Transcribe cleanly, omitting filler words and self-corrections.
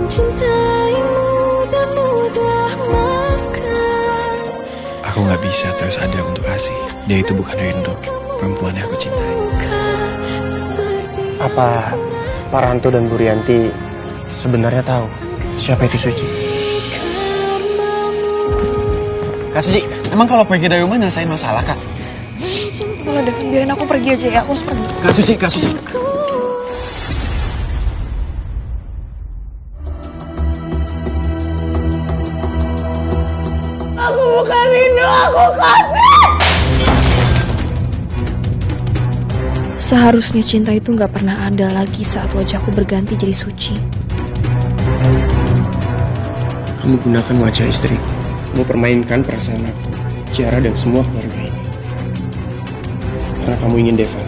Aku gak bisa terus ada untuk kasih. Dia itu bukan Rindu, perempuan yang aku cintai. Apa Pak Ranto dan Bu Rianti sebenarnya tahu siapa itu Suci? Kak Suci, emang kalau pergi dari rumah nyelesain masalah, Kak? Udah, Devin, biarin aku pergi aja ya. Aku harus pergi. Kak Suci. Aku bukan Rindu, aku kasih. Seharusnya cinta itu gak pernah ada lagi saat wajahku berganti jadi Suci. Kamu gunakan wajah istriku, kamu permainkan perasaan aku, Ciara dan semua keluarga ini. Karena kamu ingin Deva